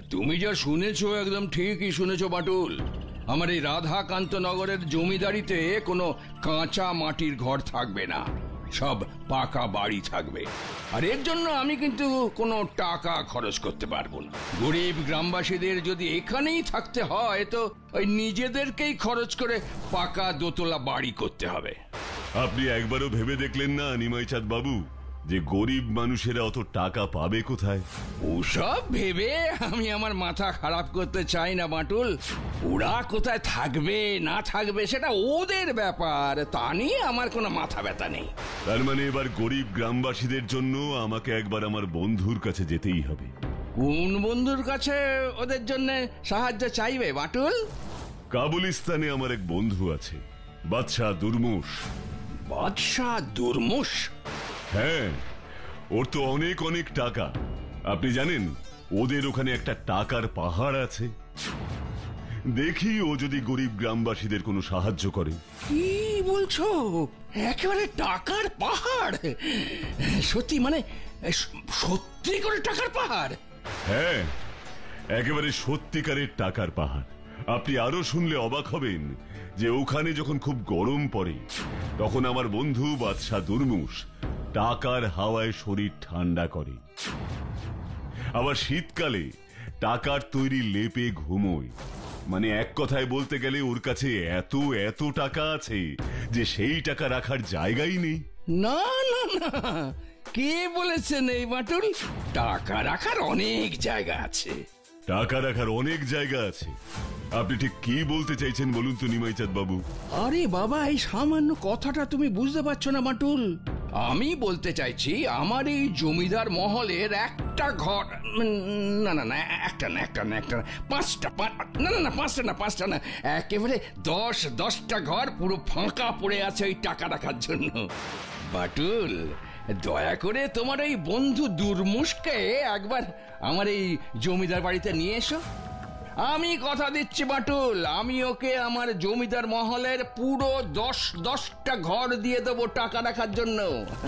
তুমি যা শুনেছো একদম ঠিকই শুনেছো বাটুল। আমার এই রাধাকান্ত নগরের জমিদারিতে কোনো কাঁচা মাটির ঘর থাকবে না, সব পাকা বাড়ি থাকবে। আর এর জন্য আমি কিন্তু কোনো টাকা খরচ করতে পারবো না। গরিব গ্রামবাসীদের যদি এখানেই থাকতে হয় তো ওই নিজেদেরকেই খরচ করে পাকা দোতলা বাড়ি করতে হবে। আপনি একবারও ভেবে দেখলেন না নিমাইচাঁদ বাবু যে গরিব মানুষেরা অত টাকা পাবে কোথায়? ওসব ভেবে আমি আমার মাথা খারাপ করতে চাই না বাটুল। ওরা কোথায় থাকবে না থাকবে সেটা ওদের ব্যাপার, তা নিয়ে আমার কোনো মাথা ব্যথা নেই। তার মানে এবার গরিব গ্রামবাসীদের জন্য আমাকে একবার আমার বন্ধুর কাছে যেতেই হবে। কোন বন্ধুর কাছে ওদের জন্য সাহায্য চাইবে বাটুল? কাবুলিস্তানে আমার এক বন্ধু আছে, বাদশাহ দুরমুশ। বাদশাহ দুরমুশ? হ্যাঁ, ওর তো অনেক অনেক টাকা। আপনি জানেন ওদের ওখানে একটা টাকার পাহাড় আছে। দেখি ও যদি গরিব গ্রামবাসীদের কোনো সাহায্য করে। কি বলছো? একেবারে টাকার পাহাড়? সত্যি মানে সত্যি করে টাকার পাহাড়? হ্যাঁ, একেবারে সত্যিকারের টাকার পাহাড়। আপনি আরো শুনলে অবাক হবেন যে ওখানে যখন খুব গরম পড়ে তখন আমার বন্ধু বাদশাহ দুরমুশ টাকার হাওয়ায় শরীর ঠান্ডা করে। আবার শীতকালে টাকার তৈরি লেপে ঘুমোয়। মানে এক কথায় বলতে গেলে ওর কাছে এত এত টাকা আছে যে সেই টাকা রাখার জায়গাই নেই। না না না, কে বলেছেন এই বাটুল? টাকা রাখার অনেক জায়গা আছে। টাকা রাখার অনেক জায়গা আছে? আপনি ঠিক কি বলতে চাইছেন বলুন তো নিমাইচাঁদ বাবু? আরে বাবা, এই সামান্য কথাটা তুমি বুঝতে পারছো না বাটুল? আমি বলতে চাইছি আমার এই জমিদার মহলের একটা ঘর, না না না, একটা না একটা না একটা না, পাঁচটা, না না না, পাঁচটা না, একেবারে 10টা ঘর পুরো ফাঁকা পড়ে আছে ওই টাকা রাখার জন্য। বাটুল, দয়া করে তোমার এই বন্ধু দুরমুশকে একবার আমার এই জমিদার বাড়িতে নিয়ে এসো। আমি কথা দিচ্ছি বাটুল, আমি ওকে আমার জমিদার মহলের পুরো 10টা ঘর দিয়ে দেবো টাকা রাখার জন্য।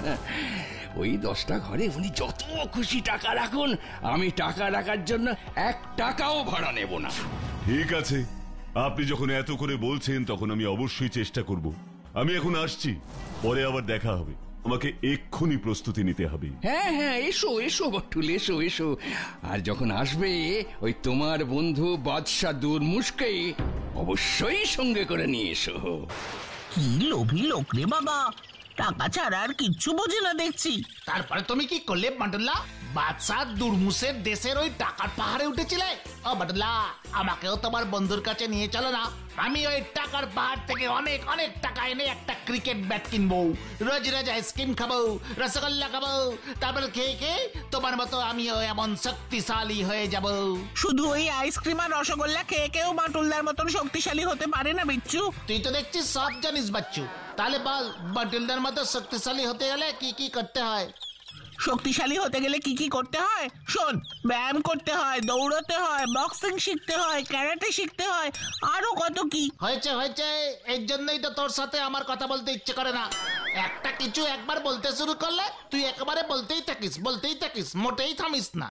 ওই 10টা ঘরে উনি যত খুশি টাকা রাখুন, আমি টাকা রাখার জন্য 1 টাকাও ভাড়া নেব না। ঠিক আছে, আপনি যখন এত করে বলছেন তখন আমি অবশ্যই চেষ্টা করব। আমি এখন আসছি, পরে আবার দেখা হবে। আমাকে এক্ষুনি প্রস্তুতি নিতে হবে। হ্যাঁ হ্যাঁ, এসো এসো বাটুল, এসো এসো। আর যখন আসবে ওই তোমার বন্ধু বাদশাহ দুরমুশকে অবশ্যই সঙ্গে করে নিয়ে এসো। কি লোভী লোক রে বাবা, টাকা ছাড়া আর কিচ্ছু বোঝে না দেখছি। তারপরে তুমি কি করলে বাটুল্লা? বাদশাহ দুরমুশের দেশের ওই টাকার পাহাড়ে উঠেছিলে? ও বাটুল্লা, আমাকেও তোমার বন্ধুর কাছে নিয়ে চলো না। আমি ওই টাকার পাহাড় থেকে অনেক অনেক টাকা এনে একটা ক্রিকেট ব্যাট কিনবো, রোজ রোজ আইসক্রিম খাবো, রসগোল্লা খাবো, তারপর খেয়ে খেয়ে তোমার মতো আমিও এমন শক্তিশালী হয়ে যাব। শুধু ওই আইসক্রিম আর রসগোল্লা খেয়ে কেউ বাটুলদার মতন শক্তিশালী হতে পারে না বিচ্ছু। তুই তো দেখছিস সব জানিস বাচ্চু, তাহলে বল বাটুলদার মতো শক্তিশালী হতে গেলে কি কি করতে হয়? শক্তিশালী হতে গেলে কি কি করতে হয় শোন। ব্যায়াম করতে হয়, দৌড়তে হয়, বক্সিং শিখতে হয়, ক্যারাটে শিখতে হয়, আরো কত কি। হয়েছে হয়েছে, এর জন্যই তো তোর সাথে আমার কথা বলতে ইচ্ছে করে না। একটা কিছু একবার বলতে শুরু করলে তুই একেবারে বলতেই থাকিস, মোটেই থামিস না।